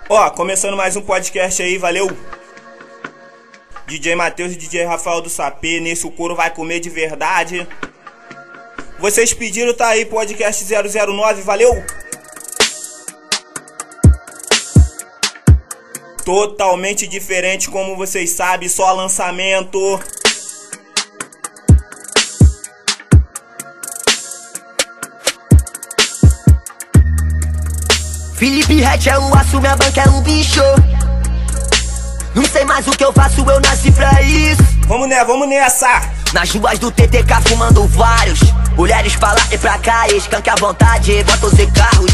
Ó, começando mais um podcast aí, valeu? DJ Matheus e DJ Rafael do Sapê, nesse o couro vai comer de verdade. Vocês pediram, tá aí, podcast 009, valeu? Totalmente diferente, como vocês sabem, só lançamento. Felipe Ret é o aço, minha banca é um bicho. Não sei mais o que eu faço, eu nasci pra isso. Vamos nessa. Nas ruas do TTK fumando vários. Mulheres pra lá e pra cá, escanque à vontade, motos e carros.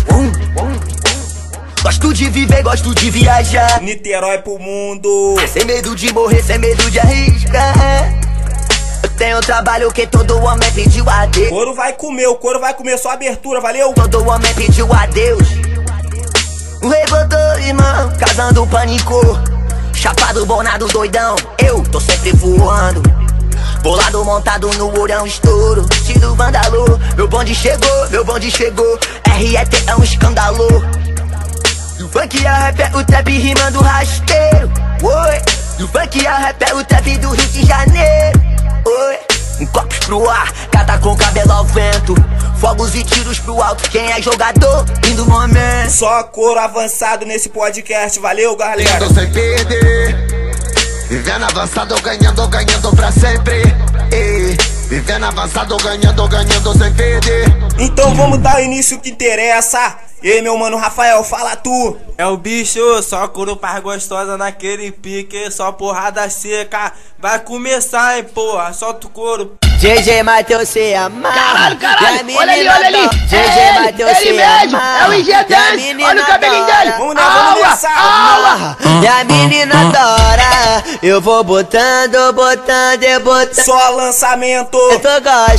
Gosto de viver, gosto de viajar. Niterói pro mundo. Sem medo de morrer, sem medo de arriscar. Eu tenho trabalho que todo homem pediu a Deus. O couro vai comer só abertura, valeu? Todo homem pediu a Deus. O rei botou irmão, casando pânico. Chapado, bonado, doidão, eu tô sempre voando. Bolado, montado no ourão, estouro, estilo vandalô. Meu bonde chegou, RET é um escândalo. E o funk é rap, é o trap rimando rasteiro. Oi, e o funk é rap, é o trap do Rio de Janeiro. Oi, um copos pro ar, cata com cabelo ao vento. Fogos e tiros pro alto, quem é jogador, lindo momento. Só couro avançado nesse podcast, valeu galera. Ganhando sem perder, vivendo avançado, ganhando pra sempre. Vivendo avançado, ganhando sem perder. Então vamos dar o início que interessa. E aí, meu mano Rafael, fala tu. É o bicho, só couro paz gostosa naquele pique, só porrada seca. Vai começar, hein, porra, solta o couro. DJ Matheus se amarra. Caralho, olha ali. DJ Matheus se mesmo, amarra. é o IG10, olha o cabelinho dele. Vamos nessa. E a menina adora. Eu vou botando. Só lançamento. Tu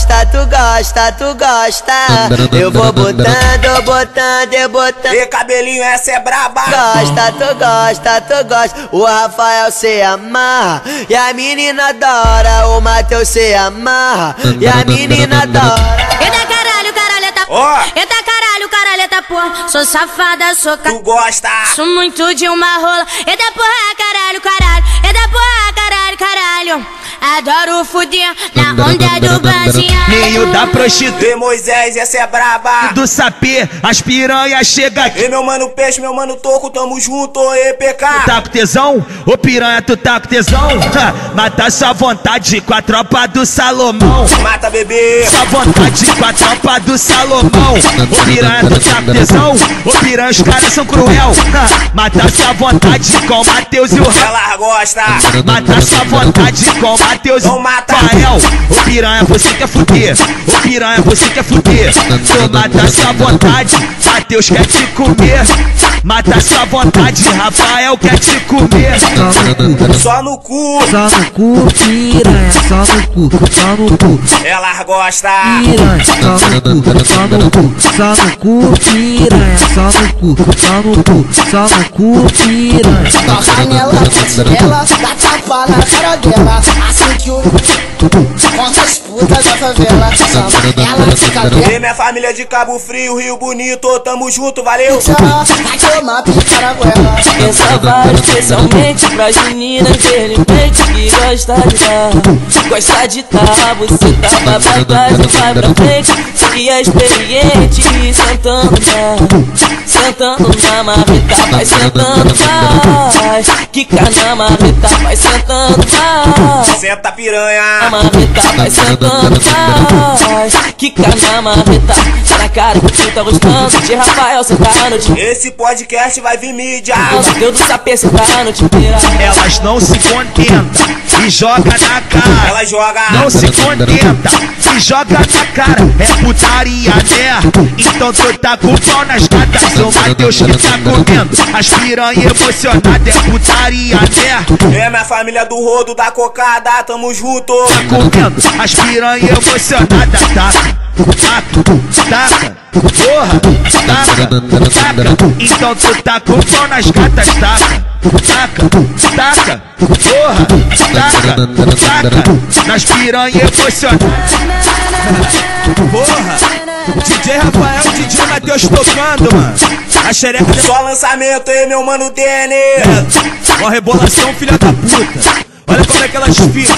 gosta. Eu vou botando. E cabelinho, essa é braba. Tu gosta. O Rafael se amarra. E a menina adora. O Matheus se amarra. E a menina adora. Eita caralho, Ó. Eita caralho, porra. Sou safada, sou Tu gosta. Sou muito de uma rola. Eita porra, caralho. Eita porra, caralho. Adoro fuder na onda do baseado. Meio da prostituta E Moisés, essa é braba. do sapê, as piranha chega aqui. E meu mano Peixe, meu mano Toco, tamo junto, EPK. Tá com tesão? Ô piranha, tu tá com tesão? Mata sua vontade com a tropa do Salomão. Mata bebê. Sua vontade com a tropa do Salomão. Ô piranha, tu tá com tesão? Ô piranha, os caras são cruel. Mata sua vontade com o Matheus e o Ela gosta. Mata sua vontade com o Matheus e Não o mata. Rafael. Ô piranha, você quer fuder. Ô piranha, você quer fuder. Tu mata sua vontade, Matheus quer te comer. Mata sua vontade, Rafael quer te comer. Só no cu. Só no cu, piranha, só no cu. Ela gosta. Piranha, só no cu, piranha, só no cu, piranha. Toca nela, ela dá tapa na cara dela. Assim que o conta as putas da favela. Ela fica dentro. E minha família de Cabo Frio, Rio Bonito, tamo junto, valeu. Vai tomar pica na goela. Essa vai especialmente pras meninas inteligentes que gosta de dar. Gosta de dar, você tava pra trás e vai pra frente. Que é experiente, sentando na marreta, vai sentando mais. Quica na marreta, vai sentando mais. Senta piranha. Na marreta, vai sentando mais. Quica na marreta, tá na cara que tu tá gostando. De Rafael sentando de Esse podcast vai vir mídia. Deus do sapê sentando de pira. Elas não se contentam e joga na cara. Ela joga. Não se contenta e joga na cara. É putaria, né? Então tu tá com o pau nas gatas. O Matheus que tá comendo as piranha emocionadas. É putaria, né? É minha família do rodo, da cocada, tamo junto. Tá comendo as piranha emocionadas. Taca, porra, taca. Então tu tá com o pau nas gatas. Taca, porra, taca. Nas piranha emocionadas. Porra, DJ Rafael, DJ Matheus tocando, mano. A xereca só lançamento aí, meu mano Denis. Uma rebolação, filha da puta. Olha como é que ela desfila.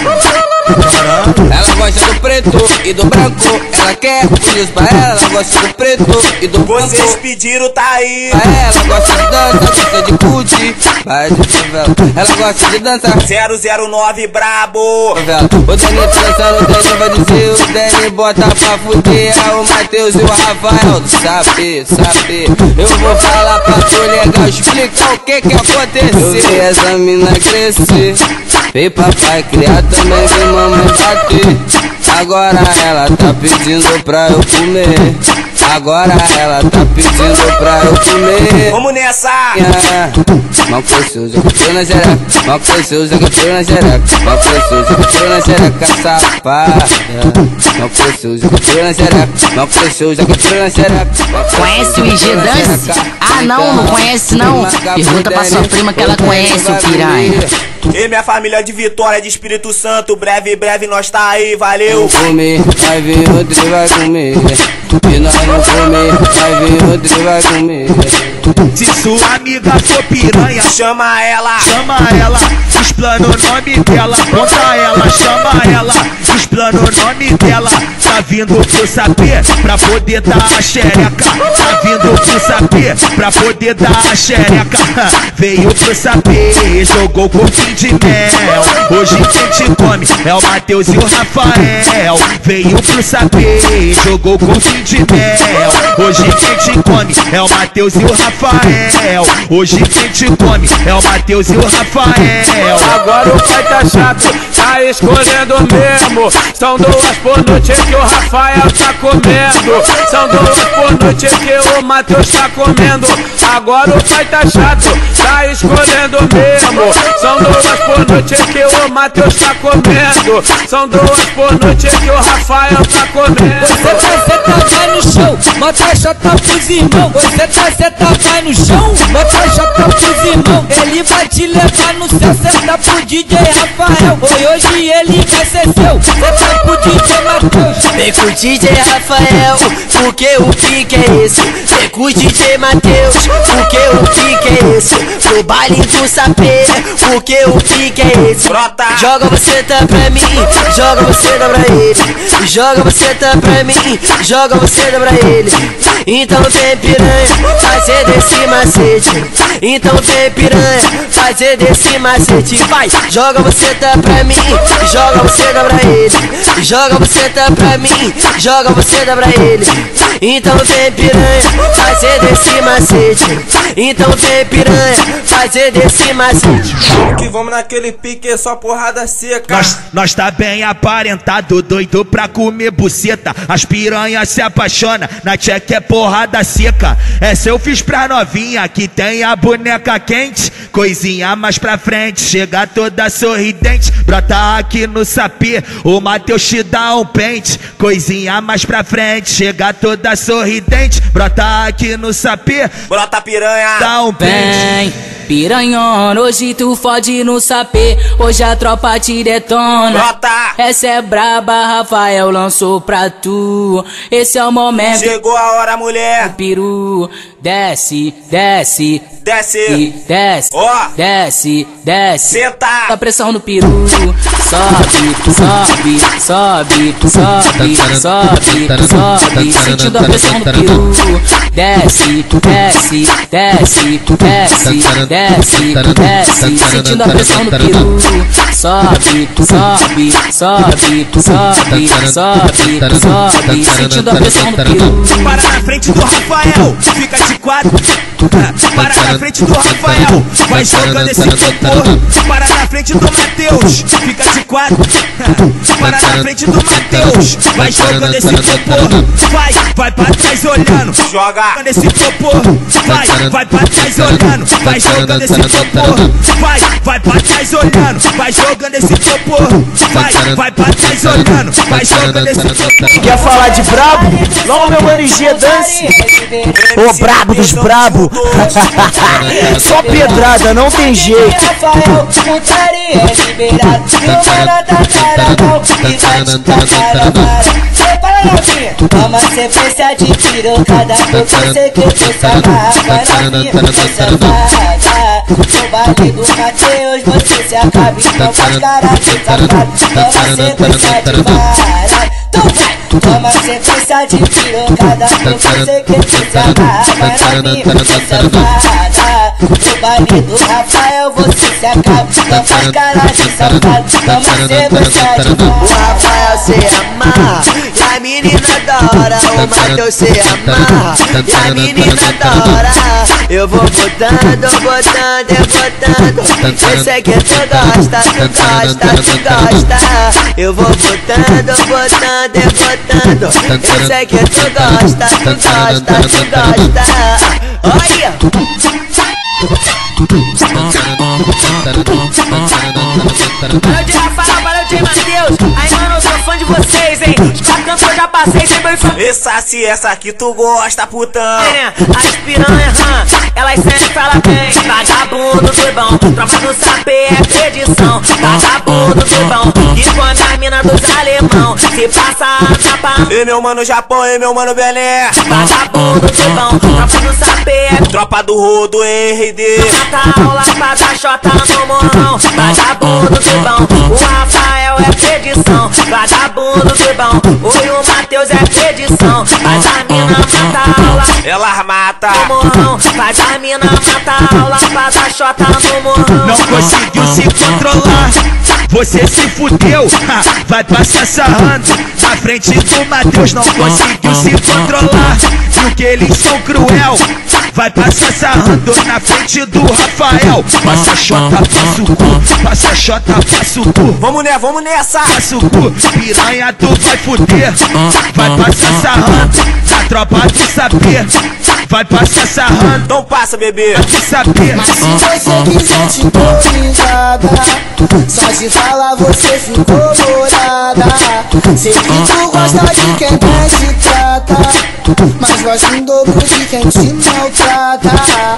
Ela gosta do preto e do branco. Ela quer isso pra ela. Ela gosta do preto e do branco. Vocês pediram, tá aí. Ela gosta de dança, gosta de curtir. Vai de favela. Ela gosta de dançar. 009 brabo. Favela. O Denis tá dançando, o Denis vai dizer. O Denis bota pra fuder. É o Matheus e o Rafael. Sabe. Eu vou falar pra tu legal, explicar o que aconteceu. Eu vi essa mina crescer. Vem papai criar também, vem mamãe bater. Agora ela tá pedindo pra eu comer. Agora ela tá pedindo pra eu comer. Vamos nessa! Mal cresceu, joga frio na xereca. Mal cresceu, joga frio na xereca. Mal cresceu, joga frio na xereca, safada. Mal cresceu, joga frio na xereca. Mal cresceu, joga frio na xereca. Conhece o IG Dance? Ah não conhece não. Pergunta pra sua prima que ela conhece o piranha. E minha família de Vitória, de Espírito Santo, breve nós tá aí, valeu. Comer, vai vir outro e vai comer. E nós não comer, vai vir outro e vai comer. Se sua amiga for piranha, chama ela, explana o nome dela, conta ela, chama ela, explana o nome dela. Tá vindo pro sapê pra poder dar a xereca. Tá vindo pro sapê pra poder dar a xereca. Veio pro sapê, jogou corpinho de mel. Hoje quem te come é o Matheus e o Rafael. Veio pro sapê, jogou corpinho de mel. Hoje quem te come é o Matheus e o Rafael. Hoje quem te come é o Matheus e o Rafael. Agora o pai tá chato, tá escolhendo mesmo. São 2 por noite que o Rafael tá comendo. São 2 por noite que o Matheus tá comendo. Agora o pai tá chato, tá escolhendo mesmo. São 2 por noite que o Matheus tá comendo. São 2 por noite que o Rafael tá comendo. Você vai no chão, bota a chota pros irmãos. Você vai no chão, bota a chota pros irmãos. Ele vai te levar no céu, cê tá pro DJ Rafael. Hoje ele vai ser seu, cê tá pro DJ Matheus. Vem com o DJ Rafael, porque o pique é esse. Vem com o DJ Matheus, porque o pique é esse. No baile do sapê, porque o pique é esse. Brota. Joga você tá pra mim, joga você tá pra ele. Joga você tá pra mim, joga você tá pra ele. Então vem piranha, fazer desse macete. Então vem piranha, fazer desse macete. Vai, joga você tá pra mim, joga você tá pra ele. Joga você tá pra mim, joga você tá pra ele. Então vem piranha, fazer desse macete. Então vem piranha, fazer desse macete. Que vamos naquele pique, só porrada seca. Nós tá bem aparentado, doido pra comer buceta. As piranhas se apaixonam, na tcheca é porrada seca. Essa eu fiz pra novinha que tem a boneca quente. Coisinha mais pra frente, chega toda sorridente. Brota aqui no sapê, o Matheus te dá um pente. Coisinha mais pra frente, chega toda sorridente. Brota aqui no sapê, brota piranha, dá um pente. Piranhona, hoje tu fode no sapê, hoje a tropa te detona. Brota. Essa é braba, Rafael lançou pra tu. Esse é o momento. Chegou a hora, mulher. Peru, desce, desce. Desce. E desce. Ó. Desce, desce. Senta. A pressão no peru. Sobe, sobe, sobe, sobe, sobe, sobe. Sentindo a pressão no peru. Desce, desce, desce, desce, desce, desce. Sentindo a pressão no peru. Sobe, sobe, sobe, sobe, sobe, sobe. Sentindo a pressão no peru. Para na frente do Rafael, fica de quatro. Para na frente do Rafael, vai jogando esse popô. Para na frente do Matheus, fica de quatro. Para na frente do Matheus, vai jogando esse popô. Vai pra trás olhando, joga esse popô. Vai pra trás olhando, vai jogando esse popô. Vai pra trás olhando, vai jogando esse popô. Vai pra trás olhando, vai jogando esse popô. Quer falar de brabo? Logo meu mano IG Dance. Ô brabo dos brabo. Brasil. Só pedrada, não tem jeito. Rafael, putaria é liberado. E o mano tá caradão e vai te tacar a vara. Prepara novinha, toma sequência de pirocada. Porque sei que tu se amarra, novinha, você safada. No baile do Mateus você se acaba, então faz cara de safado. Toma sequência de vara. Toma sequência de pirocada. Porque sei que tu se amarra, novinha, você safada. No baile do Rafael você se acaba, então faz cara de safado. Toma sequência de vara. O Rafael se amarra e a menina adora. O Mateus se amarra e a menina adora. Eu vou botando, botando e botando. Eu sei que tu gosta, tu gosta, tu gosta. Eu vou botando, botando e botando. Eu sei que tu gosta, tu gosta, tu gosta. Olha! Valeu de Rafael, valeu de Mateus. Aí mano, eu sou fã de vocês, hein. Os caras eu já passei, sempre foi fã. Essa aqui tu gosta, putão. As piranhas, elas sempre falam bem. Vagabundo do bom, tropa do sapê é perdição. Vagabundo do bom, e quando a mina dos alemão se passa a tapa. E meu mano Japão, e meu mano Belé. Vagabundo do bom, tropa do sapê é tropa do rodo, RD. mata aula pra dar xota no morrão. Vagabundo do bom, o Rafael é perdição. Vagabundo do bom, o Mateus é perdição. Faz a mina mata aula, ela mata no morrão. Faz a mina mata aula pra dar xota no morrão. Não conseguiu se controlar, você se fudeu, vai passar sarrando na frente do Mateus. Não conseguiu se controlar, viu que eles são cruel, vai passar sarrando na frente do Rafael. Passa xota, passa o cu, passa xota, passa o cu. Vamos nessa. Passa o cu, piranha tu vai fuder, vai passar sarrando na tropa de saber. Vai passar sarrando, então passa, bebê. De saber. Mas se você quiser te pôr ligada, só de falar você ficou morada. Sei que tu gosta de quem bem te trata, mas gosta em dobro de quem te maltrata.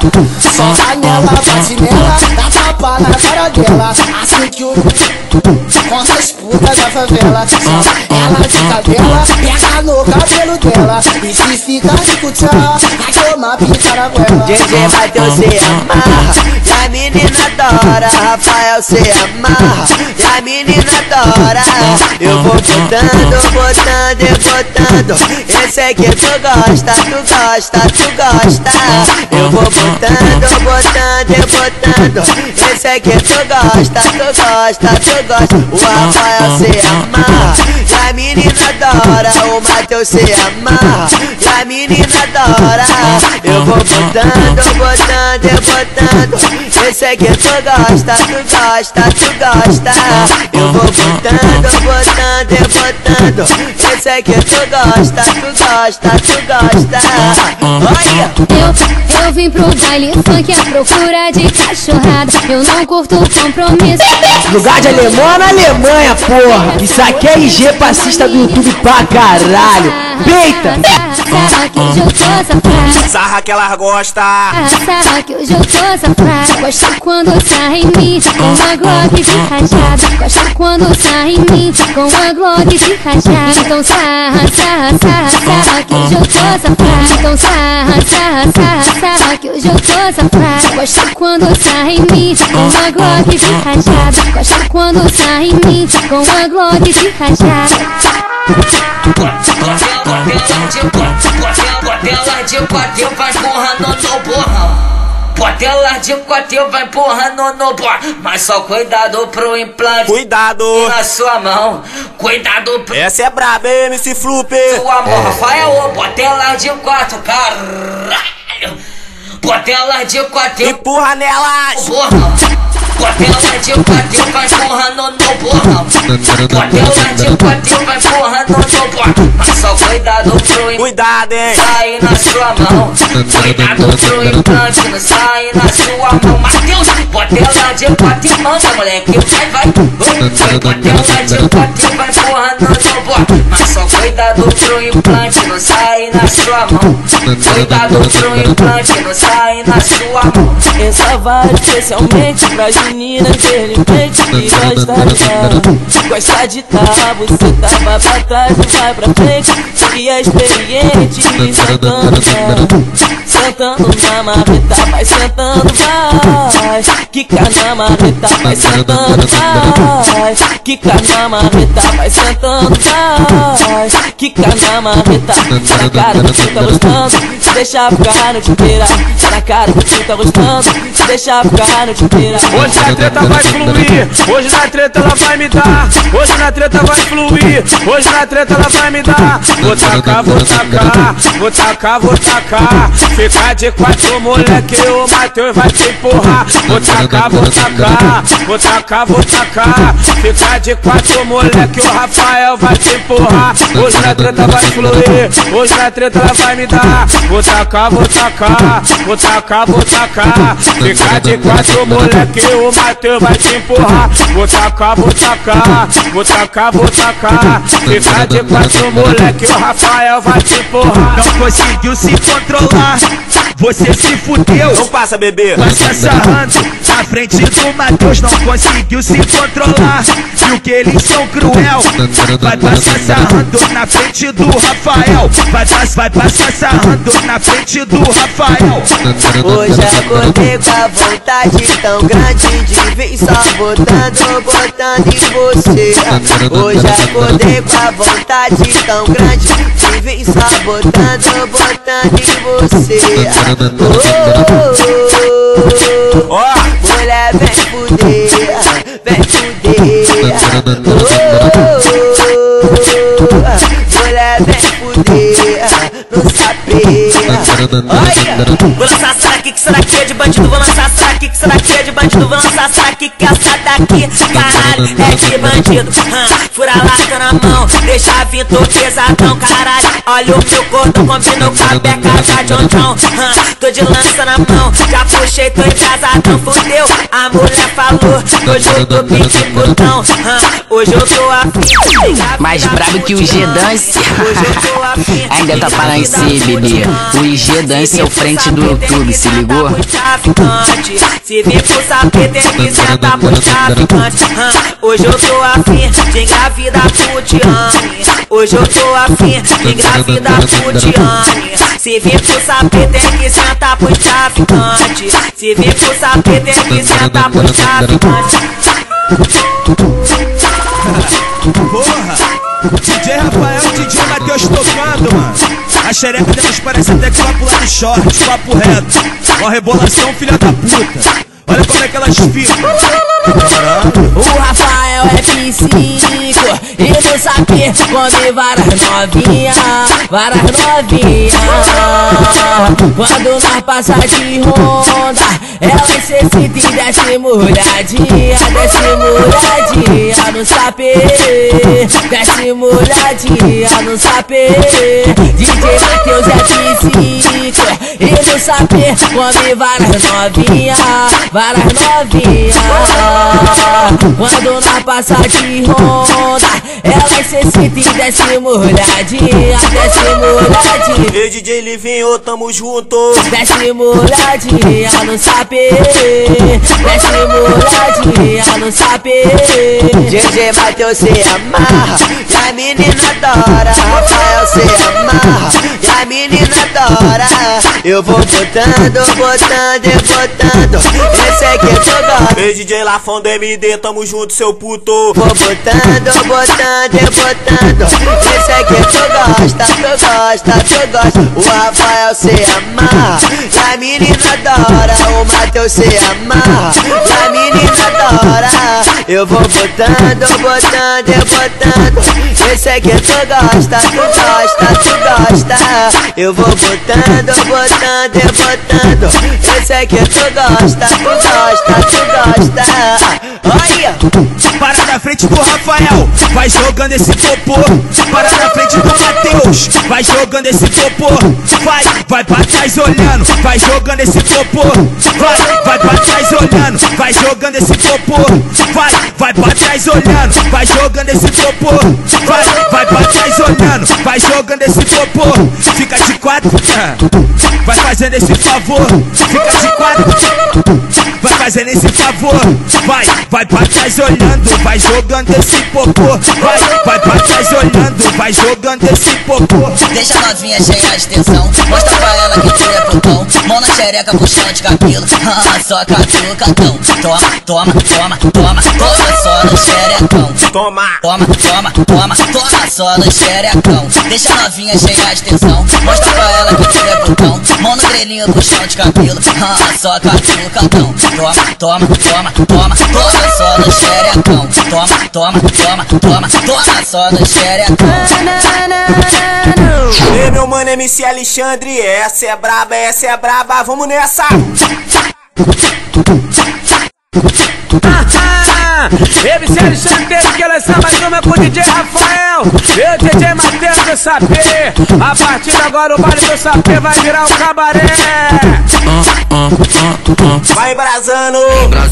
Só nela, bate nela, dá tapa na cara dela. Assim que o conta as putas da favela. Só ela de cadela, pega no cabelo dela. E se fica de cutia, vai tomar pica na goela. DJ Mateus se amarra e a menina adora. Rafael se amarra e a menina adora. Eu vou botando, botando e botando. Eu sei que tu gosta, tu gosta, tu gosta. Eu vou botando, botando e botando. Eu sei que tu gosta, tu gosta, tu gosta. O Rafael se amarra e a menina adora. O Mateus se amarra e a menina adora. Eu vou botando, botando e botando. Eu sei que tu gosta, tu gosta, tu gosta. Eu vou botando, botando e botando. Eu sei que tu gosta, tu gosta, tu gosta. Olha! Eu vim pro baile funk à procura de cachorrada. Eu não curto compromisso. Lugar de alemão na Alemanha, porra. Isso aqui é IG passista do YouTube pra caralho. Peita! Sarra que hoje eu tô safada. Sarra que ela gosta. Sarra que hoje eu tô safada. Gosta quando sai em mim com uma Glock de rajada. Gosta quando sai em mim com uma Glock de rajada. Então sarra, sarra, sarra, sarra que hoje eu tô safada. Então sarra, sarra, sarra, sarra que hoje eu tô safada. Gosta quando sai em mim com uma Glock de rajada. Gosta quando sai em mim com uma Glock de rajada. Botela de quatro vai empurrando no borrão. Botela de quatro vai empurrando no borrão. Mas só cuidado pro implante. Cuidado na sua mão. Cuidado pro... Essa é braba, hein, MC Flup. Sua amor, Rafael, botela de quatro, caralho. Botela de quatro. Empurra nelas. Borrão. Botela de quatro vai empurrando no borrão. Botela de quatro vai empurrando no borrão. Mas só cuidado pro Cuidado, hein? sair na sua mão. Cuidado pro implante não sair na sua mão. Mateus, botela de quatro manda, moleque, vai. Botela de quatro vai empurrando no borrão. Mas só cuidado pro implante não sair na sua mão. Cuidado pro implante não sair na sua mão. Essa vai especialmente pras meninas inteligentes que gostam dela. Gosta de tá, você tava pra trás, não vai pra frente. Que é experiente, sentando vai. Sentando na marreta, vai sentando, vai. Quica na marreta, vai sentando, vai. Quica na marreta, vai sentando, vai. Quica na marreta, tá na cara que tu tá gostando. Se deixar ficar a noite inteira, tá na cara que tu tá gostando. Se deixar ficar a noite inteira. Hoje na treta vai fluir, hoje na treta ela vai me dar. Hoje na treta vai fluir, hoje na treta ela vai me dar. Vou tacar, vou tacar, vou tacar, vou tacar. Ficar de quatro, moleque, o Mateus vai te empurrar. Vou tacar, vou tacar, vou tacar, vou tacar. Ficar de quatro, moleque, o Rafael vai te empurrar. Hoje na treta vai fluir, hoje na treta ela vai me dar. Vou tacar, vou tacar, vou tacar, vou tacar. Ficar de quatro, moleque, o Mateus vai te empurrar. Vou tacar, vou tacar, vou tacar, vou tacar. Ficar de quatro, moleque, o Rafael vai te empurrar. Não conseguiu se controlar, você se fudeu. Não passa, bebê. Passa sarrando na frente do Mateus. Não conseguiu se controlar, viu que eles são cruel. Vai passar sarrando na frente do Rafael. Vai passar sarrando na frente do Rafael. Hoje acordei com a vontade tão grande de vir só botando em você. Hoje acordei com a vontade tão grande de vir só botando em você. Mulher, vem fuder, vem fuder. Mulher, vem fuder no sapê. Olha, vou lançar será que será que é de bandido? Vou lançar será que será que é de bandido? Vou lançar será que essa daqui, caralho, é de bandido. Fura a lasca na mão, deixa vir tô pesadão, caralho. Olha o meu cordão, combinou com a beca da John John. Tô de lança na mão, já puxei, tô encasadão, fudeu. A mulher falou, hoje eu tô pique putão. Hoje eu tô afim. Mais brabo que o G-Dance. Ainda tá para em si, bebê. O IG-Dance é o frente do YouTube, se ligou? Se vir pro saber, tem que sentar pro traficante. Hoje eu tô afim de engravidar Putiane. Hoje eu tô afim de engravidar Putiane. Se vir pro saber, tem que sentar pro traficante. Se vir pro saber, tem que sentar pro traficante. Porra! DJ Rafael, DJ Mateus tocando, mano. A xereca deles parece até que vai pular de short, papo reto. Uma rebolação, filha da puta. Olha como é que elas ficam. O Rafael é P5 e no saque come várias novinhas, várias novinhas. Quando nós passa de ronda, elas se sentem e desce molhadinha, no sapê, desce molhadinha no sapê. DJ Mateus é P5 e no sapê come várias novinhas, várias novinhas. Quando nós passa de ronda, elas se sentem e desce molhadinha, Ei, DJ Livinho, tamo junto. desce molhadinha no sapê, desce molhadinha no sapê. DJ Mateus se amarra e a menina adora. Rafael se amarra e a menina adora. Eu vou botando, botando e botando. Esse é que tu gosta. Ei, DJ Lafon do MD, tamo junto, seu puto. Vou botando, botando e botando. Esse é que tu gosta, tu gosta, tu gosta. O Rafael se amarra e a menina adora. O Mateus se amarra e a menina adora. Eu vou botando, botando e botando. Eu sei que tu gosta, tu gosta, tu gosta. Eu vou botando, botando e botando. Eu sei que tu gosta, tu gosta, tu gosta. Olha! Para na frente do Rafael, vai jogando esse popô. Para na frente do Matheus, vai jogando esse popô. Vai pra trás olhando, vai jogando esse popô. Vai pra trás olhando, vai jogando esse popô. Vai pra trás olhando, vai jogando esse popô. Vai pra trás olhando, vai jogando esse popô. Fica de quatro, vai fazendo esse favor. Fica de quatro, vai fazendo esse favor. Vai pra trás olhando, vai jogando esse popô. Vai pra trás olhando, vai jogando esse popô. Deixa a novinha cheia de tensão, mostra pra ela que tu é plutão. Mão na xereca, puxão de cabelo, só catucadão. Toma, toma, toma, toma, toma só no xerecão. Toma, toma, toma, toma, toma só no xerecão. Deixa a novinha cheia de tensão, mostra pra ela que tu é plutão. Mão no grelhinho, puxão de cabelo, só catucadão. Toma, toma, toma, toma, toma só no xerecão. Toma, toma, toma, toma, toma só no xerecão. Ei, meu mano MC Alexandre, essa é braba, vamos nessa! MC Alexandre teve que lançar mais uma com o DJ Rafael. Eu, DJ Matheus do Sapê. A partir de agora o baile do Sapê vai virar um cabaré. Vai brasando.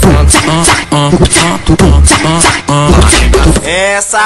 Essa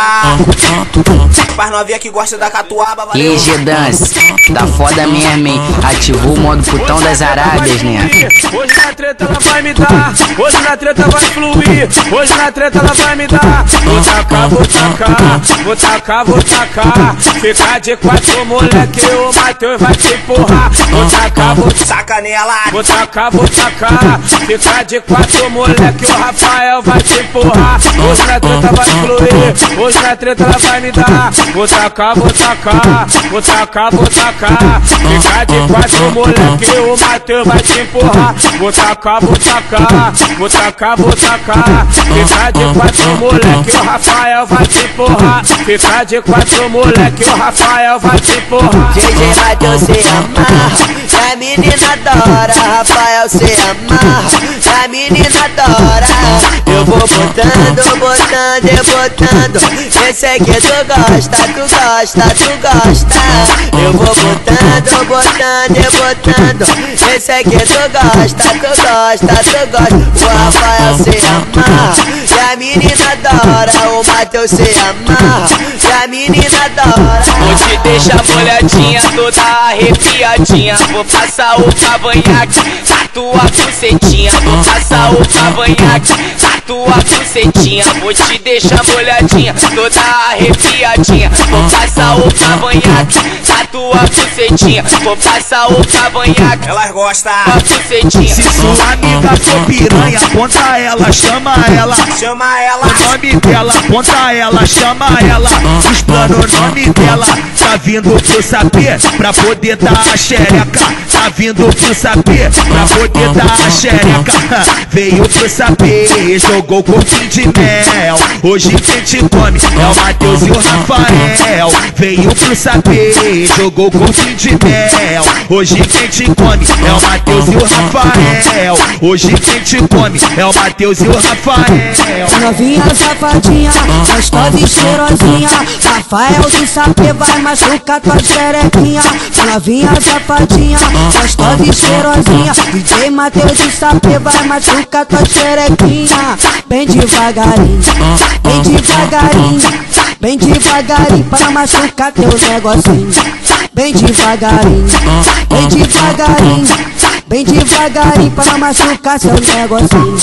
Paz novinha que gosta da catuaba, valeu. E G-Dance, tá foda mesmo, hein? Ativou o modo putão das Arábias, né? Hoje na treta ela vai me dar, hoje na treta vai fluir, hoje na treta ela vai me dar. Vou tacar, vou tacar, vou tacar, vou tacar. Ficar de quatro, moleque, o Matheus vai te empurrar. Vou tacar, vou tacar nela. Vou tacar, vou tacar. Ficar de quatro, moleque, o Rafael vai te empurrar. Hoje na treta vai fluir, hoje na treta ela vai me dar. Vou tacar, vou tacar, vou tacar, vou tacar. Ficar de quatro, moleque, o Matheus vai te empurrar. Vou tacar, vou tacar, vou tacar, vou tacar. Ficar de quatro, moleque, o Rafael vai te empurrar. Ficar de quatro, moleque, o Rafael vai te empurrar. DJ Matheus se amarra, a menina adora. Rafael se amarra, a menina adora. Eu vou botando, botando e botando. Esse é que tu gosta, tu gosta, tu gosta. Eu vou botando, botando e botando. Esse é que tu gosta, tu gosta, tu gosta. O Rafael se amarra e a menina adora. O Matheus se amarra e a menina adora. Vou te deixar molhadinha, toda arrepiadinha. Vou passar o cavanhaque na tua bucetinha. Vou passar o cavanhaque na tua bucetinha. Vou te deixar molhadinha, toda arrepiadinha. Vou passar o cavanhaque na tua bucetinha. Vou passar o cavanhaque. Elas gostam. Bucetinha. Se sua amiga for piranha, aponta ela, chama ela. Chama ela. O nome dela, aponta ela, chama ela. Explana o nome dela. Tá vindo pro sapê pra poder dar a xereca. Tá vindo pro sapê pra poder dar a xereca. Veio pro sapê, jogou o corpinho de mel. Hoje quem te come é o Matheus e o Rafael. Veio pro sapê, jogou o corpinho de mel. Hoje quem te come é o Matheus e o Rafael. Hoje quem te come é o Matheus e o Rafael. Novinha safadinha, gostosa e cheirosinha. Rafael do Sapê vai machucar tua xerequinha. Novinha safadinha, gostosa e cheirosinha. DJ Matheus do Sapê vai machucar tua xerequinha. Bem devagarinho, bem devagarinho, bem devagarinho para machucar teu negocinho. Bem devagarinho, bem devagarinho, bem devagarinho para machucar seu negocinho.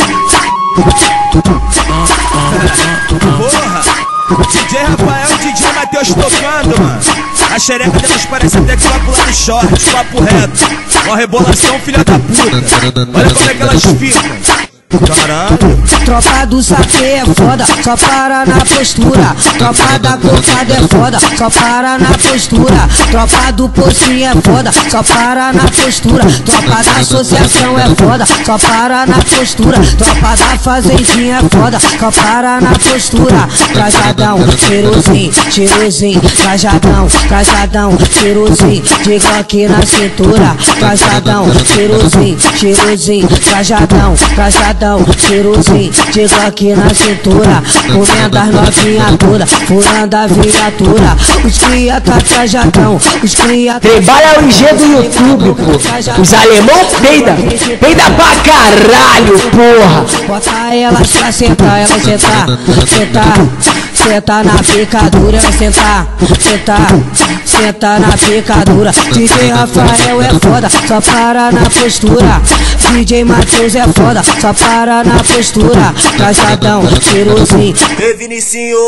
Porra! DJ Rafael e DJ Matheus tocando, mano. A xereca delas parece até que vai pular no short, papo reto. Uma rebolação, filha da puta. Olha como é que elas ficam. Caralho. Tropa do sapê é foda, só para na postura. Tropa da cocada é foda, só para na postura. Tropa do pocinho é foda, só para na postura. Tropa da associação é foda, só para na postura. Tropa da fazendinha é foda, só para na postura. Trajadão, cheirosinho, cheirosinho. Trajadão, trajadão, cheirosinho. De Glock na cintura. Trajadão, cheirosinho, cheirosinho. Trajadão, trajadão, cheirosinho. De Glock na cintura. Comendo as novinhas todas, furando a viatura. Os cria tá trajadão, os cria. Trabalha o IG do YouTube, pô. Os alemão peida, peida pra caralho, porra. Bota elas pra sentar, elas sentar, sentar. Senta na picadura, ela sentar, sentar. Senta na picadura. DJ Rafael é foda, só para na postura. DJ Matheus é foda, só para na postura. Trajadão, cheirosinho. Ei, Vinicinho.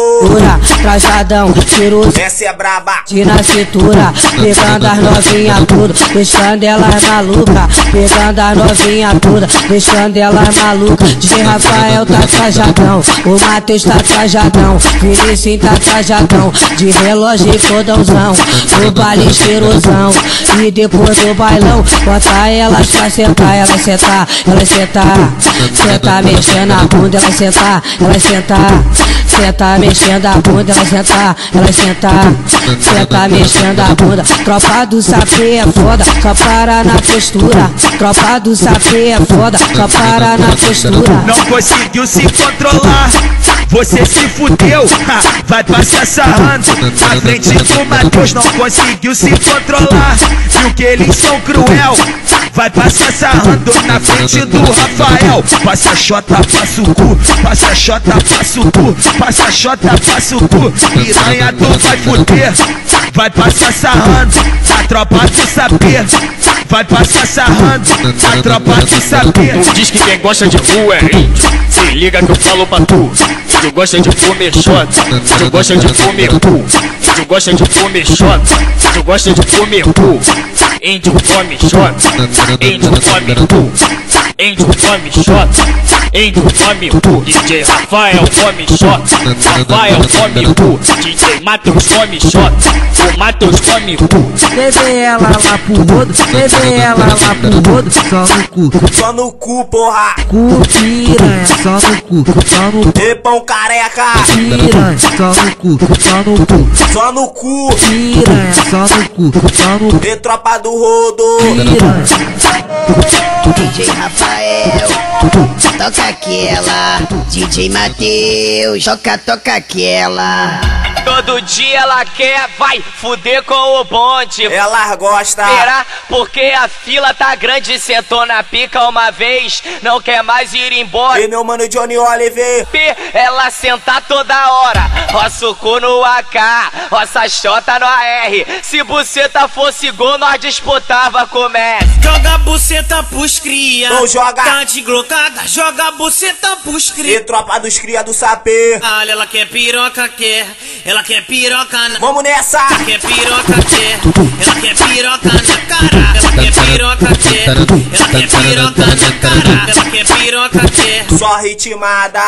Trajadão, cheirosinho. Essa é braba. De na cintura, pegando as novinhas tudo, deixando elas maluca. Pegando as novinhas tudo, deixando elas maluca. DJ Rafael tá trajadão, o Matheus tá trajadão, Vinicinho tá trajadão, de relógio e cordãozão, no baile cheirosão. E depois do bailão, bota elas pra sentar, elas sentar, elas sentar. Senta mexendo a bunda, elas sentar, elas sentar. Senta mexendo a bunda, elas sentar, elas sentar. Senta mexendo a bunda. Tropa do sapê é foda, só para na postura. Tropa do sapê é foda, só para na postura. Não conseguiu se controlar, você se fudeu, vai passar sarrando na frente do Matheus. Não conseguiu se controlar, viu que eles são cruel, vai passar sarrando na frente do Rafael. Passa xota, passa o cu, passa xota, passa o cu, passa xota, passa o cu. Piranha tu vai fuder, vai passar sarrando na tropa do sapê. Vai passar sarrando na tropa do sapê. Tu diz que quem gosta de cu é índio, se liga que eu falo pra tu. Tu gosta de comer xota, tu gosta de comer cu. Tu gosta de comer xota, tu gosta de comer cu. Índio come xota, índio come cu. Índio come xota, índio come cu. DJ Rafael come xota, Rafael come cu. DJ Matheus come xota, o Matheus come cu. Levei ela lá pro rodo, levei ela lá pro rodo, só no cu. Só no cu, porra. Cu piranha, só no cu, só no cu. E pão careca. Piranha, só no cu, só no cu. Só no cu. Piranha, só no cu, só no cu. E tropa do rodo. Piranha. DJ Rafael, toca aquela. DJ Matheus, toca aquela. Todo dia ela quer, vai fuder com o bonde. Ela gosta. Será? Porque a fila tá grande. Sentou na pica uma vez, não quer mais ir embora. E meu mano Johnny Oliver, ela senta toda hora. Roça o cu no AK, roça a xota no AR. Se buceta fosse gol, nós disputava com o Messi. Joga a buceta pros cria. Não joga. Tá antiglocada, joga a buceta pros cria. E tropa dos cria do sapê. Olha, ela quer piroca, quer. Ela quer piroca na... Vamos nessa. Ela quer piroca, quer. Ela quer piroca na cara. Ela quer piroca, quer. Ela quer piroca na cara. Ela quer piroca, quer. Só ritmada.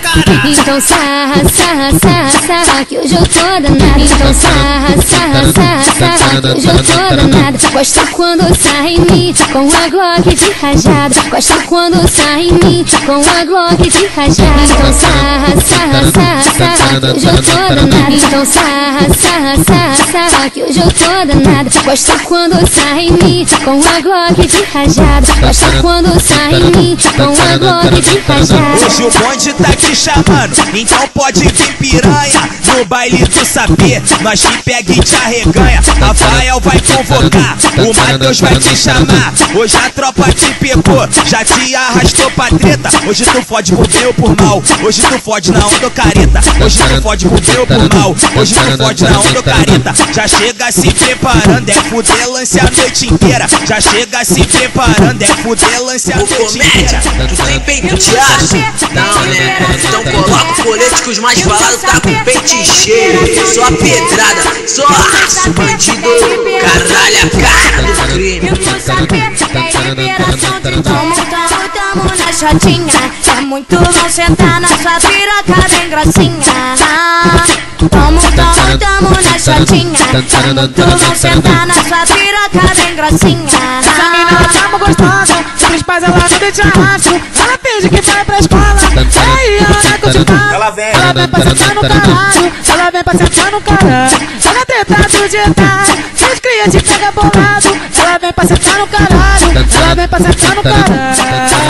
Então sarra, sarra, sarra, sarra, que hoje eu tô danada. Então sarra, sarra, sarra, sarra, que hoje eu tô danada. Gosto quando sai em mim com a Glock de rajada. Gosto quando sai em mim com a Glock de rajada. Então sarra, sarra, sarra, sarra, que hoje eu tô danada. Então sarra, sarra, sarra, sarra, que hoje eu tô danada. Gosto quando sai em mim com a Glock de rajada. Gosto quando sai em mim com a Glock de rajada. Hoje o bonde tá te chamando, então pode vir piranha. No baile do sapê, nós te pega e te arreganha. Rafael vai convocar, o Matheus vai te chamar. Hoje a tropa te pegou, já te arrastou pra treta. Hoje tu fode por bem ou por mal, hoje tu fode na onda careta. Hoje tu fode por bem ou por mal, hoje tu fode na onda careta. Já chega se preparando, é fuder lance a noite inteira. Já chega se preparando, é fuder lance a noite inteira. Tu tem peito de aço? Não, né? Então coloca o colete que os mais falados tá com o peito cheio. Só pedrada, só aço, bandido. Caralho, a cara do crime. Tamo na xotinha. É muito bom sentar na sua piroca bem grossinha. Tamo na xotinha. É muito bom sentar na sua piroca bem grossinha. Essa mina ela tá muito gostosa, os pais ela não deixa rastro. Ela finge que vai pra escola, aí ela vai continuar. Ela vem pra sentar no caralho, ela vem pra sentar no caralho. Ela tenta do detalhe, seus clientes te pega bolado. Ela vem pra sentar no caralho, ela vem pra sentar no caralho.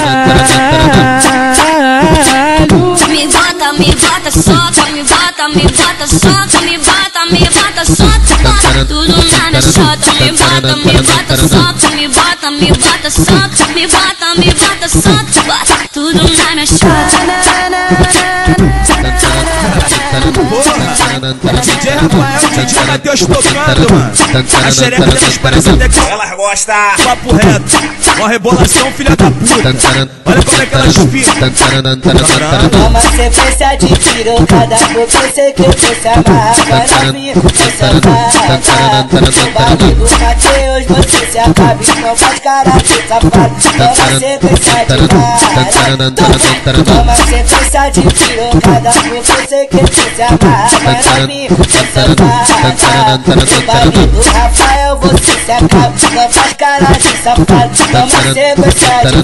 Me bota, soca, me bota, soca, me bota, soca. Bota tudo na minha xota. Me bota, soca, me bota, soca. Me bota, soca. Bota tudo na minha xota. DJ Rafael, DJ Matheus tocando, mano. A xereca delas parece até que elas gostam. Papo reto, uma rebolação, filha da puta. Olha como é que elas ficam. Uma sequência de pirocada, porque eu sei que eu vou se amarrar. Vai novinha, você safada. No baile do Matheus, você se acaba. Então faz cara de safado. Toma sequência de cara. Toma sequência de pirocada, porque eu sei que eu vou se amarrar. Vai novinha, você safada. No baile do Rafael, você se acaba. Então faz cara de safado. Toma sequência de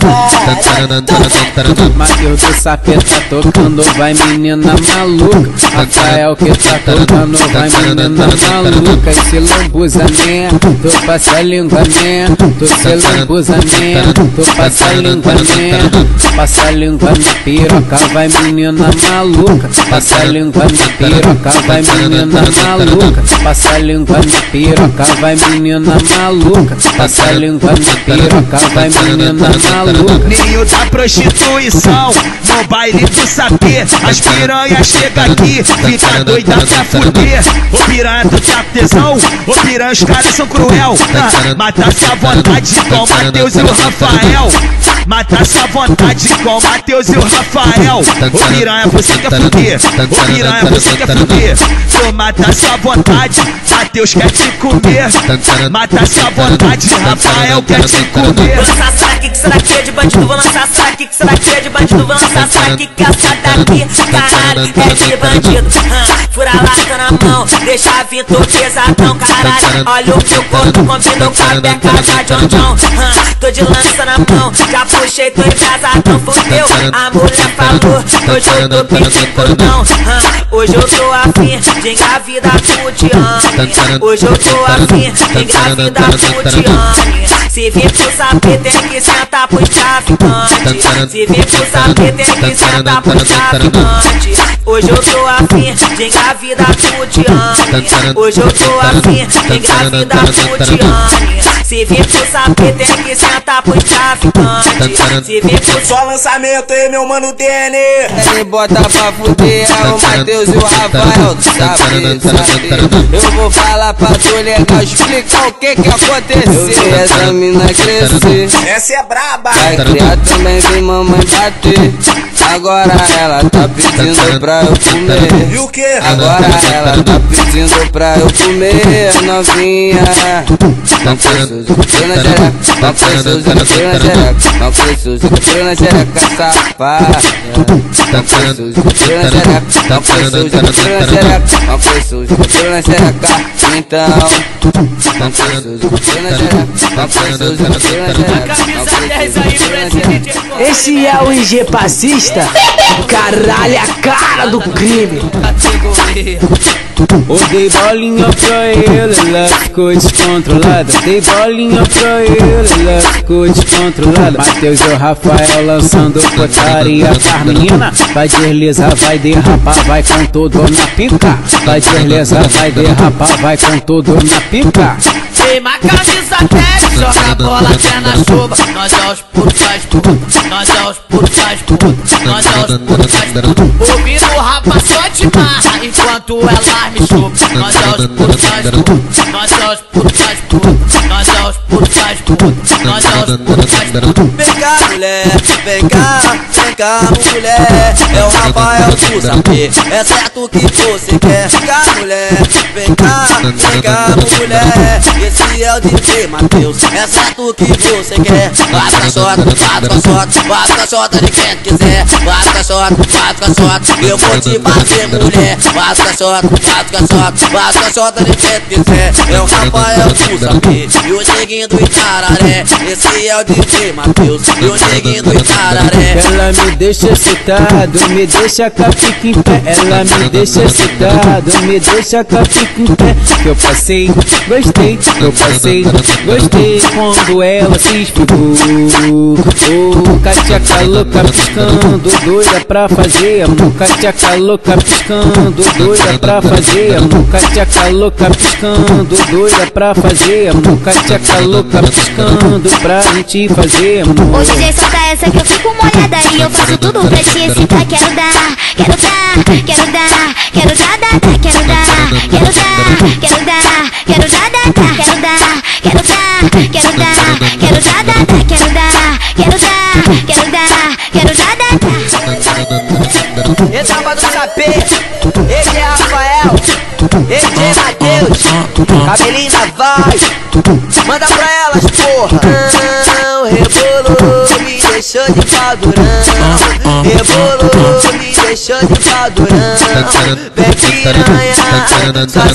cara. Matheus do Sapê tá tocando, vai menina maluca. Rafael que tá tocando, vai menina maluca. Esse lambuzamento, tu passa a língua mesmo. Tu se lambuzamento, tu passa a língua mesmo. Passa a língua na piroca, vai menina maluca. Passa a língua na piroca, vai menina maluca. Passa a língua na piroca, vai menina maluca. Passa a língua na piroca, vai menina maluca. Ninho da prostituição, no baile do Sapê. As piranhas chegam aqui, fica doida pra fuder. Ô piranha, tu tá tesão? Ô piranha, os caras são cruel. Mata-se à vontade com o Matheus e o Rafael. Mata-se à vontade com o Matheus e o Rafael. Ô piranha, você quer fuder? Ô piranha, você quer fuder? Tu mata-se à vontade, Matheus quer te comer. Mata-se à vontade, Rafael quer te comer. Vou lançar saque, que será que é de bandido? Vou lançar saque, que será que é de bandido? Vou lançar saque, que essa daqui, caralho, é de bandido. Fura a lata na mão, deixa a Vitor pesadão, caralho. Olha o meu corpo, combinou com a beca da John John. Tô de lança na mão, já puxei, tô embrasadão, fudeu. A mulher falou, hoje eu tô pedindo cordão. Hoje eu tô afim de engravidar com o Tiane. Hoje eu tô afim de engravidar com o Tiane. Se vir pro Sapê tem que sentar pro traficante. Se vir pro Sapê tem que sentar pro traficante. Hoje eu tô afim de engravidar com o Tiane. Hoje eu tô afim de engravidar com o Tiane. Se vir pro Sapê tem que sentar pro traficante. Se vir pro só lançamento aí, meu mano Dene. Ele bota pra fuder, é o Matheus e o Rafael do Sapê. Eu vou falar pra tu legal, explicar o que aconteceu. Essa mina crescer, essa é braba. Vai criar também, vem mamãe bater. Agora ela tá pedindo pra eu comer. E o que? Agora ela tá pedindo pra eu comer, novinha. Não preciso de na xereca, não preciso de na xereca, não preciso de na xereca, safada. Não preciso de na xereca, não preciso de na xereca, não preciso de na xereca. Então, não preciso de na xereca, não preciso de na xereca, não preciso de na. Esse é o IG Passista. Caralho, a cara do crime. Eu dei bolinha pra ele, ela ficou descontrolada. Dei bolinha pra ele, ela ficou descontrolada. Matheus e o Rafael lançando putaria com as meninas. Vai deslizar, vai derrapar, vai com tudo na pica. Vai deslizar, vai derrapar, vai com tudo na pica. Queima a camisa 10, joga a bola até na chuva. Nós é os putas putas, nós é os putas putas, nós é os putas putas. Ouvindo o rapa só te marra, enquanto elas me chupam. Nós é os putas putas, nós é os putas putas, nós é os putas putas, nós é os putas putas. Vem cá, mulher. Vem cá, mulher. É o Rafael do Sapê, é certo que você quer. Vem cá, mulher. Vem cá, mulher. Esse é o DJ Matheus, é certo que você quer. Bate com a xota de quem quiser. Bate com a xota, eu vou te bater, mulher. Bate com a xota de quem quiser. É o Rafael do Sapê e o neguinho do Itararé. Esse é o DJ Matheus e o neguinho do Itararé. Ela me deixa excitado, me deixa com a pica em pé. Ela me deixa excitado, me deixa com a pica em pé. Eu passei, gostei, gostei quando ela se espigou. Oh, cachaca louca piscando, doida pra fazer amor. Cachaca louca piscando, doida pra fazer amor. Cachaca louca piscando, doida pra fazer amor. Cachaca louca piscando pra gente fazer amor. Ô DJ, solta essa que eu fico molhada e eu faço tudo pra te excitar. Quero dar, quero dar, quero dar, quero dar, quero dar, quero dar, quero dar, quero dar, quero dar, quero dar, quero dar, quero dar, quero dar, quero dar, quero dar, quero dar. Etapa do Sapê, ele é Rafael, ele é Matheus, cabelinho na voz, manda pra elas, porra. Não, rebolou, me deixou de pau durão. Rebolou, me deixou de pau durão. Vem piranha, sua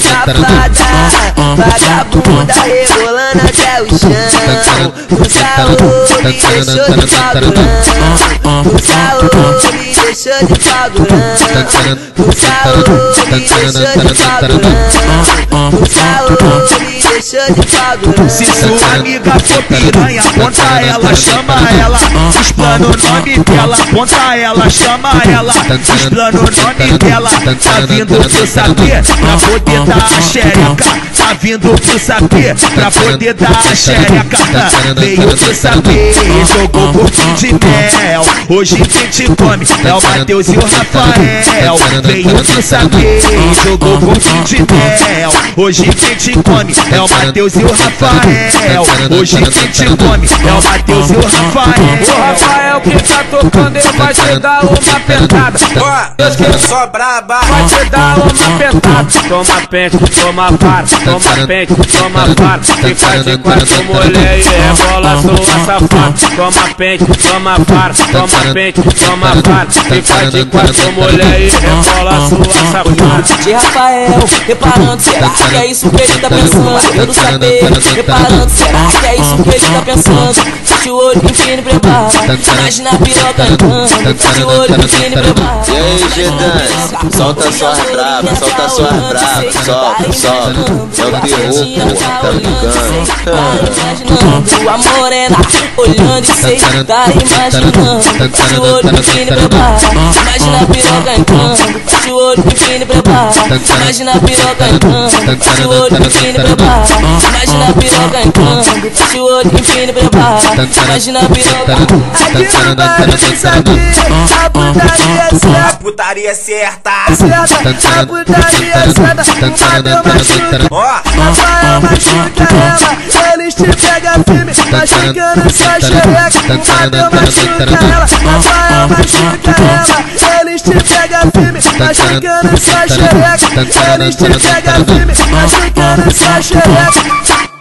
safada, vagabunda, rebolando até o chão. No saô, me deixou de pau durão. No saô, me deixou de pau durão. No saô, me deixou de pau durão. No saô, me deixou de pau durão. Se sua amiga for piranha, aponta ela, chama ela. Explana o nome dela, aponta ela, chama ela. Explana o nome dela. Tá vindo pro Sapê pra poder dar a xereca. Tá vindo pro Sapê pra poder dar a xereca. Veio pro Sapê, jogou pouquinho de mel. Hoje quem te come é o Matheus e o Rafael. Veio pro Sapê, jogou pouquinho de mel. Hoje quem te come é o Matheus e o Rafael. Hoje quem te come é o Matheus e o Rafael. O Rafael que tá tocando, ele vai te dar uma pentada. Deus que eu sou braba, vai te dar uma pentada. Toma pente, toma vara, toma pente, toma vara. Fica de quatro mulher e rebola sua safada. Toma pente, toma vara, toma pente, toma vara. Fica de quatro mulher e rebola sua safada. De Rafael, reparando, será que é isso que ele tá pensando? Eu não saber, reparando, será que é isso que ele tá pensando? Fecha o olho, empina e prepara. Imagina a piroca andando. Fecha o olho, empina e prepara. E aí, G-Dance, solta suas bravas, solta suas bravas. Solta, é o terror, porra, tá brincando. Imaginando a morena, olhando e cê tá imaginando. Fecha o olho, empina e prepara. Imagina a piroca entrando. Fecha o olho, empina e prepara. Imagina a piroca entrando. Fecha o olho, empina e prepara. Imagina a piroca entrando. Fecha o olho, empina e prepara. Imagina a piroca. Aqui no bairro do Sapê, a putaria certa. A putaria certa. A putaria certa. O Matheus machuca, Rafael machuca ela. Eles te pegam firme, machucando sua xereca. O Matheus machuca ela. Rafael machuca ela. Eles te pegam firme, machucando sua xereca. Eles te pegam firme, machucando sua xereca.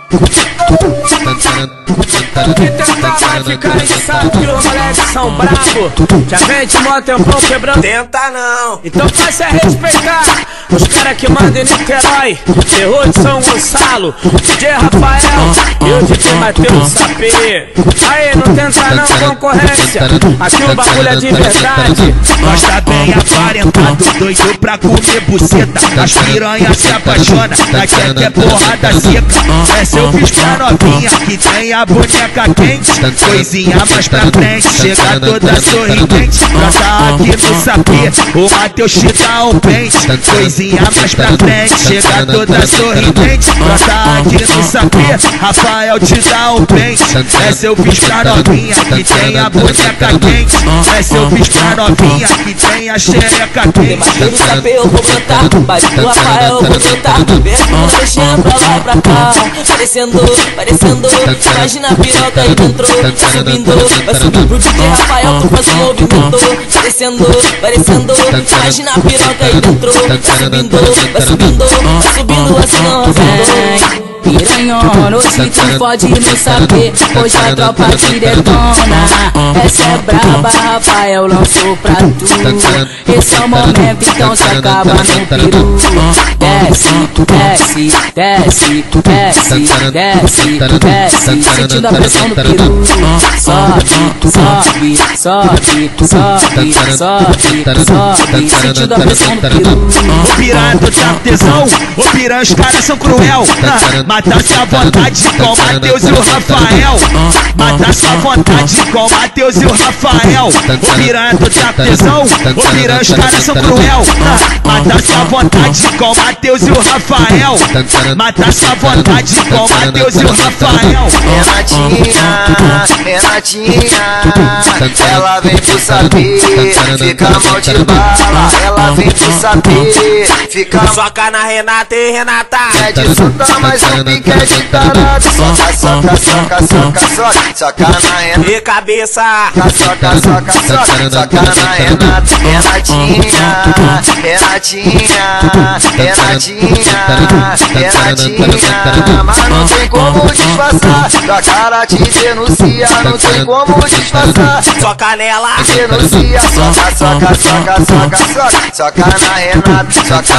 Que tenta vai ficar engraçado, que os moleques são bravos. Já vem de mó tempão quebrando. Tenta não. Então faz é respeitar os caras que mandam em Niterói. Terror de São Gonçalo, DJ Rafael e o DJ Matheus Sapê. Aí, não tenta não, concorrência. Aqui o bagulho é de verdade. Nós tá bem aparentado, doido pra comer buceta. As piranhas se apaixonam, daqui é porrada seca. Essa eu fiz pra novinha, que tem a boneca quente. Coisinha mais pra frente, chega toda sorridente. Pra tá aqui no Sapê, o Matheus te dá um pente. Coisinha mais pra frente, chega toda sorridente. Pra tá aqui no Sapê, Rafael te dá um pente. Essa eu fiz pra novinha, que tem a boneca quente. Essa eu fiz pra novinha, que tem a xereca quente. Matheus do Sapê eu vou cantar, mas do Rafael eu vou cantar. Vendo mexendo pra lá e pra cá, parecendo, imagina a piroca aí dentro. vai subindo, vai subindo pro DJ Rafael que faz o movimento. Vai descendo, imagina a piroca aí dentro. Vai subindo assim não arrasando. Piranhona, hoje tu pode não saber, hoje a tropa te detona. Essa é braba, Rafael lançou pra tu. Esse é o momento, então se acaba no peru. Desce, sentindo a pressão do peru. Sobe, sentindo a pressão do peru. Ô piranha, tu tá tesão? Ô piranha, os caras são cruel. Mata-se à vontade com o Matheus e o Rafael. Mata-se à vontade com o Matheus e o Rafael. Ô piranha, tu tá tesão? Ô piranha, os caras são cruel. Mata-se à vontade com o Matheus e o Rafael. Mata-se à vontade com o Matheus e o Rafael. Renatinha, ela vem pro saber, fica mal de bala. Ela vem pro saber, fica. Soca na Renata e Renata. É de soltar mais um pique, é de tarado. Soca na Renata. E cabeça. Soca na Renata. Renatinha, mas não tem como disfarçar. Tua cara te denuncia, não tem como disfarçar. Soca nela. Denuncia, soca na Renata.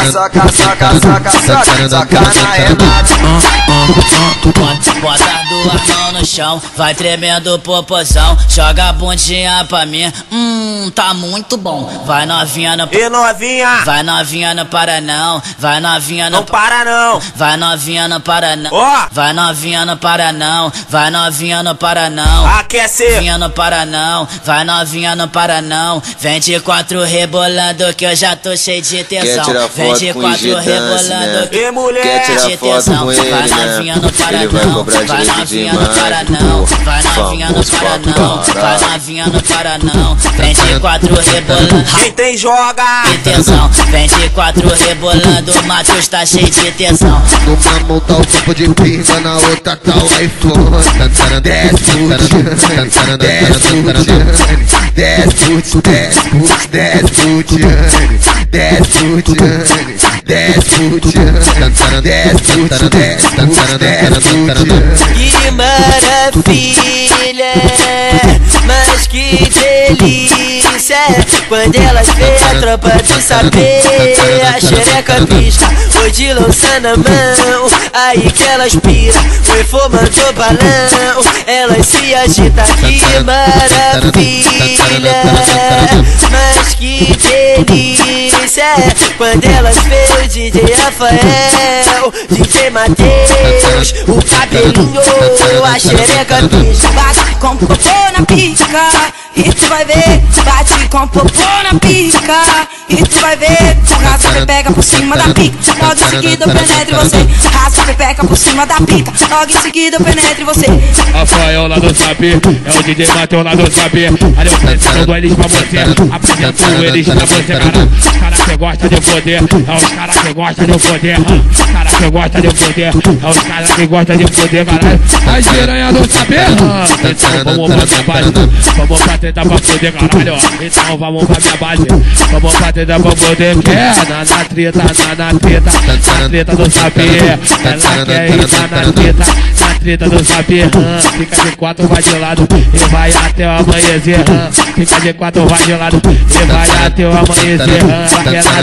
Soca na Renata. Bota as duas mãos no chão, vai tremendo o popozão. Joga a bundinha pra mim, tá muito bom. Vai novinha no... E novinha? Vai novinha no para não. Vai novinha no... Não para não. Vai novinha no para não. Ó. Vai novinha no para não. Vai novinha no para não. Aquece. Novinha no para não. Vai novinha no para não. 24 rebolando que eu já tô cheio de tesão. 24 rebolando. E mulher. Quer tirar foto com ele, vai novinha no para não. Vai novinha no para não. Vai novinha no para não. Vai novinha no para não. 24 rebolando. Quem tem joga. Que tesão. 24 rebolando. O Matheus tá cheio de tesão. Numa mão tá o copo de pinga, na outra tá o iPhone. Que maravilha, mas que delícia quando elas vê a tropa do saber. A xereca pisca, foi de lança na mão, aí que elas pira, foi formando balão. Elas se agitam, que maravilha, mas que delícia quando elas vê o DJ Rafael, DJ Matheus, o cabelinho, a xereca pisca. Bate com popô na pica e tu vai ver. Bate com popô na pica e tu vai ver. Raça pepeca por cima da pica, logo em seguida eu penetro em você. Raça pepeca por cima da pica, logo em seguida eu penetro em você. Rafael lá do Saber, é o DJ Matheus lá do Saber. Ali eu apresento eles pra você, apresento eles pra você, cara. Os caras que gostam de poder, é os caras que gostam de poder. Os caras que gostam de poder, é os caras que gostam de poder, caralho. As piranhas do Saber, então vamos pra minha base, vamos pra tentar pra poder, caralho. Então vamos pra minha base, vamos pra tentar pra poder. Quer na treta, na treta do Saber. Ela quer ir na treta do Saber. Fica de quatro, vai de lado e vai até o amanhecer. Fica de quatro, vai de lado e vai até o amanhecer. Ela quer na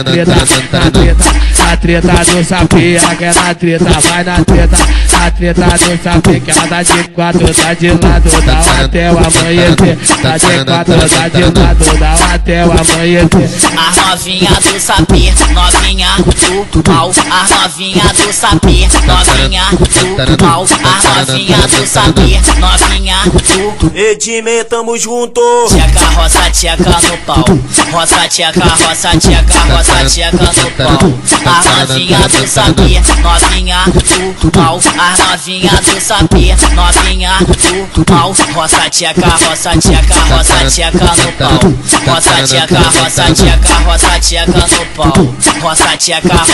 treta do Saber. Ela quer na treta, vai na treta do Saber. Que ela dá de quatro, tá de lado, dá até o amanhecer. Tá de quatro, tá de lado, dá até o amanhecer. A novinha do Saber, novinha do mal. A novinha do Saber, novinha do mal. A novinha do Saber, novinha do... Edime, tamo junto. Tcheca, roça, tcheca no pau. Roça, tcheca, roça, tcheca, roça, tcheca no pau. A novinha do Saber, novinha do mal. A novinha do Saber, novinha do mal. Roça, tcheca, roça, tcheca, roça, tcheca no pau. Roça, tcheca, roça tcheca no pau. Roça tcheca no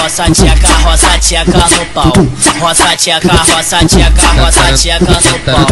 pau. Roça tcheca no pau.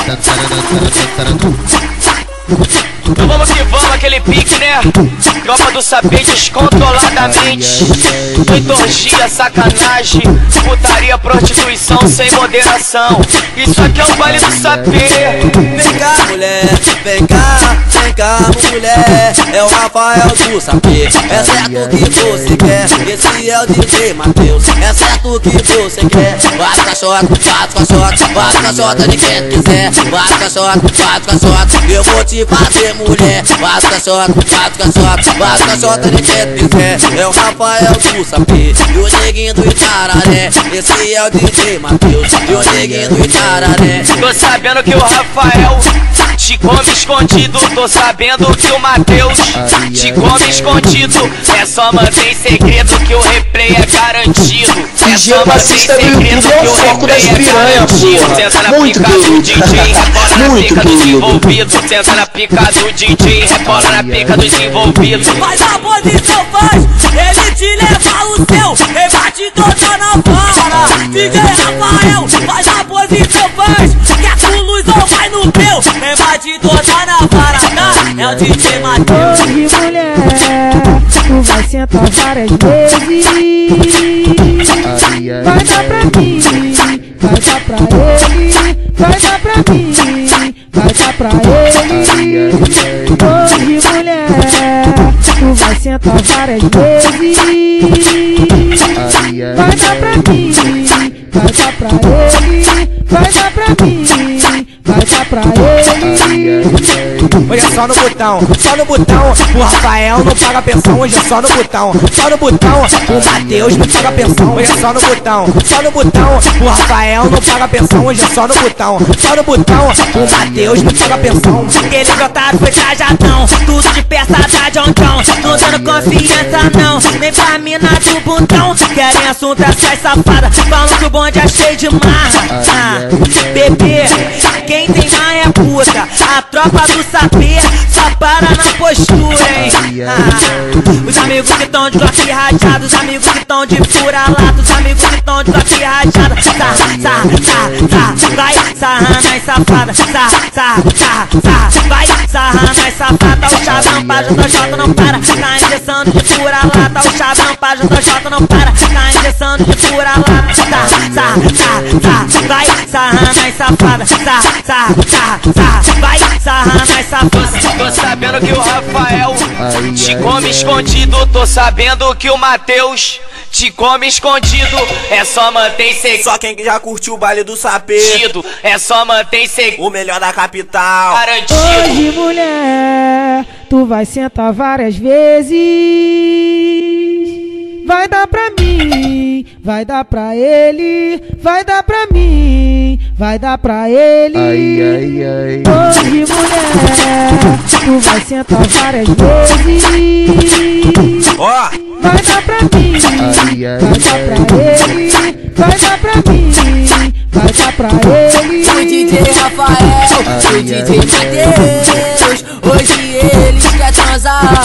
Então vamos que vamos, aquele pique, né? Tropa do Sapê descontroladamente. Liturgia, sacanagem, putaria, prostituição sem moderação. Isso aqui é o baile do Sapê. Vem cá, mulher, vem cá, mulher. É o Rafael do Sapê. É certo o que você quer. Esse é o DJ Matheus. É certo o que você quer. Bate caixota, bate caixota de quem quiser. Bate caixota, eu vou te fazer mulher. Bate caixota de quem quiser. É o Rafael do Sapê e o neguinho do Itararé. Esse é o DJ Matheus e o neguinho do Itararé. Tô sabendo que o Rafael te come escondido. Tô sabendo que o Matheus te come escondido. É só manter em segredo que o replay é garantido. É só manter em segredo que o replay é garantido. Senta na pica do DJ, rebola na pica do desenvolvido. Senta na pica do DJ, rebola na pica do desenvolvido. Faz a posição, faz, ele te leva o seu. Rebate toda na vara. DJ Rafael, faz a posição, faz, que a tua luz não vai no teu. Rebate toda na vara, tá? É o DJ Matheus. Hoje, mulher, tu vai sentar várias vezes. Vai dar pra mim, vai dar pra ele. Vai dar pra mim, vai dar pra ele. Hoje, mulher, tu vai sentar várias vezes. Vai dar pra mim, vai dar pra ele. Vai dar pra mim, vai dar pra ele. Hoje é só no botão, o Rafael não paga pensão. Hoje é só no botão, o Matheus não paga pensão. Hoje é só no botão, o Rafael não paga pensão. Hoje é só no botão, o Matheus não paga pensão. Aquele otário foi trajadão, tudo de peça da John John. Não dando confiança não, nem pra mina do bundão. Querem assunto essas safadas, falam que o bonde é cheio de marra. Bebê, quem tem mar é puta. A tropa do Sapê só para na postura, hein? Os amigos que tão de glock rajado, os amigos que tão de fura-lata, os amigos que tão de glock rajado. Vai sarrando as safadas, vai sarrando as safadas. O chavão pra JJ não para, tá injeçando de fura-lata. O chavão pra JJ não para, tá injeçando de fura-lata. Vai sarrando as safadas, vai sarrando as safadas. Tô sabendo que o Rafael te come escondido. Tô sabendo que o Matheus te come escondido. É só manter segredo. Só quem já curtiu o baile do Sapê. É só manter segredo. O melhor da capital. Garantido. Hoje, mulher, tu vai sentar várias vezes. Vai dar pra mim, vai dar pra ele. Vai dar pra mim, vai dar pra ele. Hoje, mulher, tu vai sentar várias vezes. Vai dar pra mim, vai dar pra ele. Vai dar pra mim, vai dar pra ele. O DJ Rafael, o DJ Matheus, hoje eles querem transar.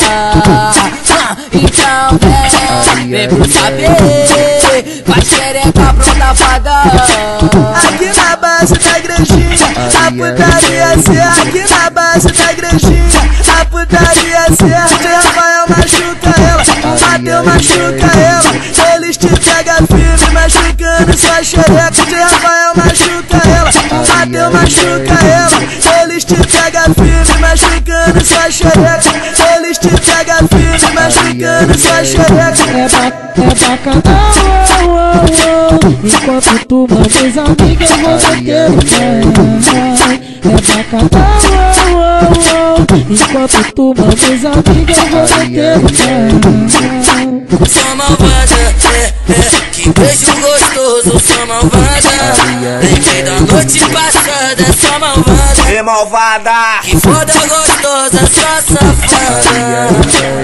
Então vem pro Sapê, vai xereca pronta pra dar. Aqui na base da igrejinha, a putaria certa. Aqui na base da igrejinha, a putaria certa. DJ Rafael machuca ela, o Matheus machuca ela. Eles te pegam firme, machucando sua xereca. DJ Rafael machuca ela, o Matheus machuca ela. Eles te pegam firme, machucando sua xereca. Eles te pegam firme, machucando sua xereca. É bacana, enquanto tu manda os amigos, eu vou meter o pé. É bacana, enquanto tu manda os amigos, eu vou meter o pé. Sou malvada, que beijo gostoso, sou malvada. Lembrei da noite passada, sou malvada. É malvada, que foda gostosa, sou safada.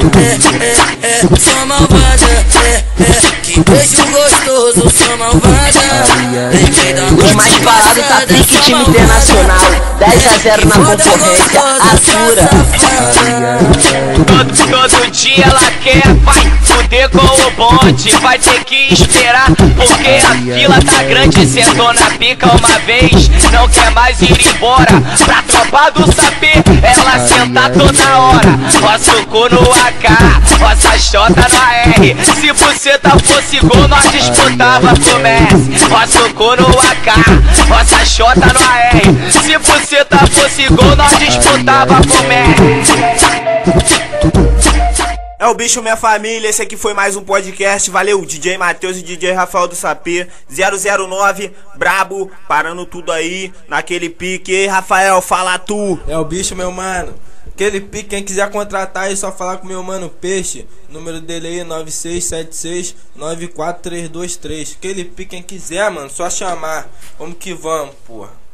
Sou malvada, que beijo gostoso, sou malvada. Lembrei da noite mais parado JK Pique, time internacional, 10-0 na concorrência, atura. Todo dia ela quer, vai fuder com o bonde. Vai ter que esperar, porque a fila tá grande. Sentou na pica uma vez, não quer mais ir embora. Pra tropa do sapê, ela senta toda hora. Roça o cu no AK, roça a xota no AR. Se buceta fosse gol, nós disputava com Messi. Roça o cu no AK, roça a xota no AR. Se buceta fosse gol, nós disputava com Messi. É o bicho, minha família, esse aqui foi mais um podcast, valeu, DJ Matheus e DJ Rafael do Sapê, 009, brabo, parando tudo aí, naquele pique. Ei, Rafael, fala tu. É o bicho, meu mano, aquele pique, quem quiser contratar aí, só falar com meu mano Peixe, o número dele aí é 9676-94323, aquele pique, quem quiser, mano, só chamar, vamos que vamos, porra.